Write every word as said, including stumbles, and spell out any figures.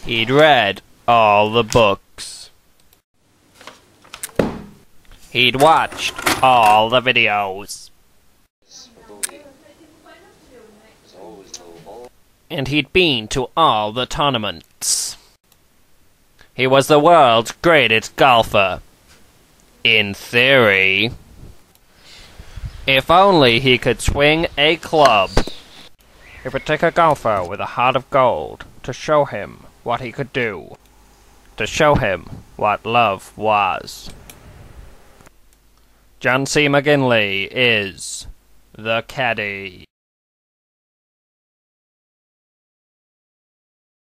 He'd read all the books. He'd watched all the videos. And he'd been to all the tournaments. He was the world's greatest golfer. In theory. If only he could swing a club. It would take a golfer with a heart of gold to show him what he could do. To show him what love was. John C McGinley is the Caddie.